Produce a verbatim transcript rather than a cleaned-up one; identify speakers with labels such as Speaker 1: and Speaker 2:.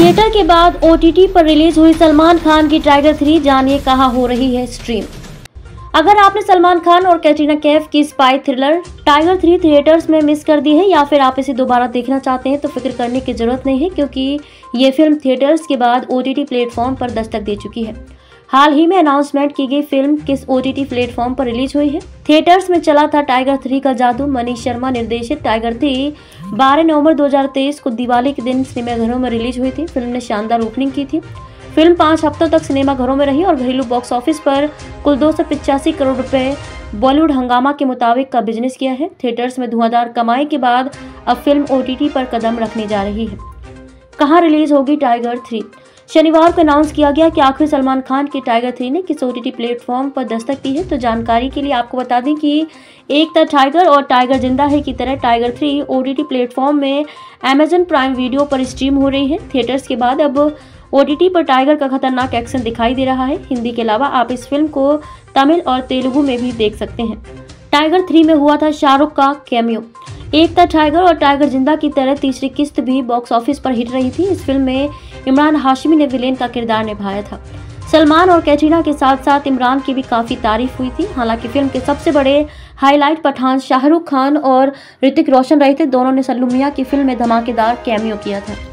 Speaker 1: Theatre के बाद OTT पर रिलीज हुई सलमान खान की टाइगर थ्री, जानिए कहां हो रही है स्ट्रीम। अगर आपने सलमान खान और कैटरीना कैफ की spy thriller tiger three theatres में मिस कर दी है या फिर आप इसे दोबारा देखना चाहते हैं तो फिक्र करने की जरूरत नहीं है, क्योंकि ये फिल्म थिएटर्स के बाद ओटीटी प्लेटफॉर्म पर दस्तक दे चुकी है। हाल ही में अनाउंसमेंट की गई फिल्म किस ओटीटी प्लेटफॉर्म पर रिलीज हुई है। थिएटर्स में चला था टाइगर थ्री का जादू। मनीष शर्मा निर्देशित टाइगर थ्री बारह नवंबर दो हज़ार तेईस को दिवाली के दिन सिनेमाघरों में रिलीज हुई थी। फिल्म ने शानदार ओपनिंग की थी। फिल्म पाँच हफ्तों तक सिनेमाघरों में रही और घरेलू बॉक्स ऑफिस पर कुल दो सौ पिचासी करोड़ रुपए बॉलीवुड हंगामा के मुताबिक का बिजनेस किया है। थिएटर्स में धुआंधार कमाई के बाद अब फिल्म ओटीटी पर कदम रखने जा रही है। कहां रिलीज होगी टाइगर थ्री? शनिवार को अनाउंस किया गया कि आखिर सलमान खान की टाइगर थ्री ने किस ओटीटी प्लेटफॉर्म पर दस्तक दी है। तो जानकारी के लिए आपको बता दें कि एक द टाइगर और टाइगर जिंदा है की तरह टाइगर थ्री ओटीटी प्लेटफॉर्म में अमेजन प्राइम वीडियो पर स्ट्रीम हो रही है। थिएटर्स के बाद अब ओटीटी पर टाइगर का खतरनाक एक्शन दिखाई दे रहा है। हिंदी के अलावा आप इस फिल्म को तमिल और तेलुगु में भी देख सकते हैं। टाइगर थ्री में हुआ था शाहरुख का कैमियो। एक था टाइगर और टाइगर जिंदा की तरह तीसरी किस्त भी बॉक्स ऑफिस पर हिट रही थी। इस फिल्म में इमरान हाशमी ने विलेन का किरदार निभाया था। सलमान और कैटरीना के साथ साथ इमरान की भी काफी तारीफ हुई थी। हालांकि फिल्म के सबसे बड़े हाईलाइट पठान शाहरुख खान और ऋतिक रोशन रहे थे। दोनों ने सल्लू मियां की फिल्म में धमाकेदार कैमियो किया था।